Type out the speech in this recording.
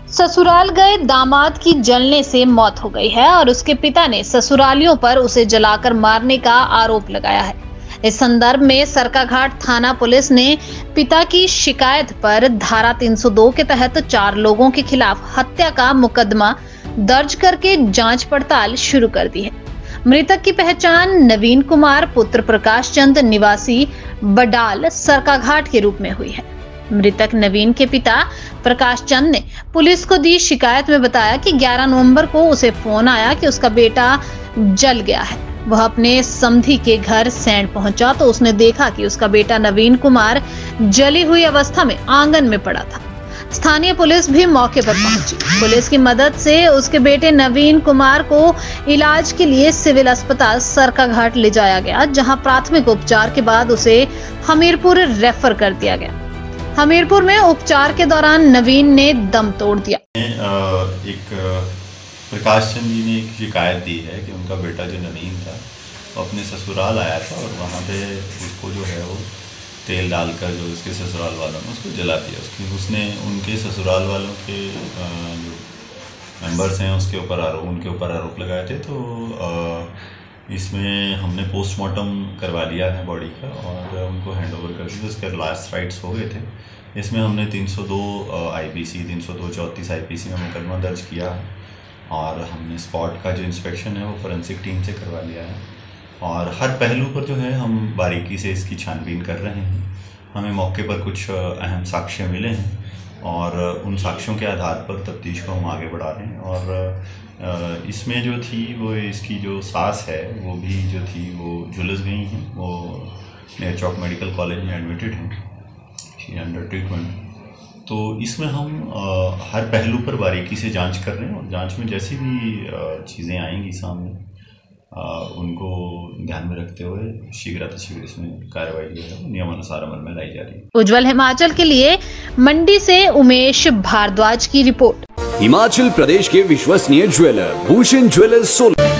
ससुराल गए दामाद की जलने से मौत हो गई है और उसके पिता ने ससुरालियों पर उसे जलाकर मारने का आरोप लगाया है। इस संदर्भ में सरकाघाट थाना पुलिस ने पिता की शिकायत पर धारा 302 के तहत 4 लोगों के खिलाफ हत्या का मुकदमा दर्ज करके जांच पड़ताल शुरू कर दी है। मृतक की पहचान नवीन कुमार पुत्र प्रकाश चंद निवासी बडाल सरकाघाट के रूप में हुई है। मृतक नवीन के पिता प्रकाश चंद ने पुलिस को दी शिकायत में बताया कि 11 नवंबर को उसे फोन आया कि उसका बेटा जल गया है। वह अपने समधी के घर सैंड पहुंचा तो उसने देखा कि उसका बेटा नवीन कुमार जली हुई अवस्था में आंगन में पड़ा था। स्थानीय पुलिस भी मौके पर पहुंची। पुलिस की मदद से उसके बेटे नवीन कुमार को इलाज के लिए सिविल अस्पताल सरकाघाट ले जाया गया, जहां प्राथमिक उपचार के बाद उसे हमीरपुर रेफर कर दिया गया। हमीरपुर में उपचार के दौरान नवीन ने दम तोड़ दिया। एक प्रकाश चंद जी ने एक शिकायत दी है कि उनका बेटा जो नवीन था वो अपने ससुराल आया था और वहाँ पे उसको जो है वो तेल डालकर जो उसके ससुराल वालों ने उसको जला दिया। उसने उनके ससुराल वालों के जो मेंबर्स हैं उनके ऊपर आरोप लगाए थे। तो इसमें हमने पोस्टमार्टम करवा लिया है बॉडी का और उनको हैंड ओवर कर दिया। उसके लास्ट राइट्स हो गए थे। इसमें हमने 302 IPC 302-34 IPC में मुकदमा दर्ज किया है और हमने स्पॉट का जो इंस्पेक्शन है वो फोरेंसिक टीम से करवा लिया है और हर पहलू पर जो है हम बारीकी से इसकी छानबीन कर रहे हैं। हमें मौके पर कुछ अहम साक्ष्य मिले हैं और उन साक्ष्यों के आधार पर तफ्तीश को हम आगे बढ़ा रहे हैं। और इसमें जो थी वो इसकी जो सास है वो भी जो थी वो झुलस गई हैं। वो नेहरू चौक मेडिकल कॉलेज में एडमिटेड हैं, शी अंडर ट्रीटमेंट। तो इसमें हम हर पहलू पर बारीकी से जांच कर रहे हैं और जांच में जैसी भी चीज़ें आएंगी सामने उनको ध्यान में रखते हुए शीघ्र इसमें कार्रवाई जो है नियमानुसार अमल में लाई जा रही है। उज्जवल हिमाचल के लिए मंडी से उमेश भारद्वाज की रिपोर्ट। हिमाचल प्रदेश के विश्वसनीय ज्वेलर भूषण ज्वेलर्स सोलन।